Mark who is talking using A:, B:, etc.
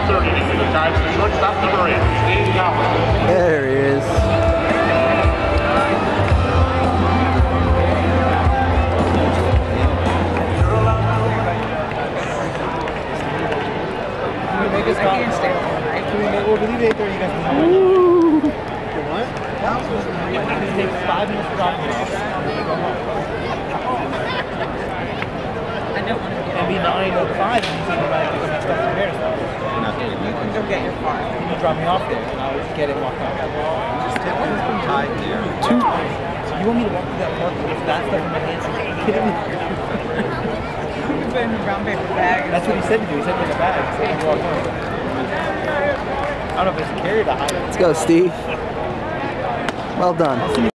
A: 30 into the time to shortstop number 8, Steve Collins.
B: There he is.
C: I can't stay up all night.
D: We'll leave at 8:30, you guys can come in. What? It takes 5 minutes to drop me off.
C: I don't want to get
D: And be 9:05 and you think about it, pick up my stuff from there.
C: You can go get your car.
D: Can you drop me off there and I'll get it and walk out?
E: Just tip has been tied there.
D: You want me to walk through that park with that stuff in my hands? Are you kidding me?
C: You put it in a brown paper bag.
D: That's what he said to do. He said bring a bag. He said walk home. I don't know if it's carried or hide.
B: Let's go, Steve. Well done.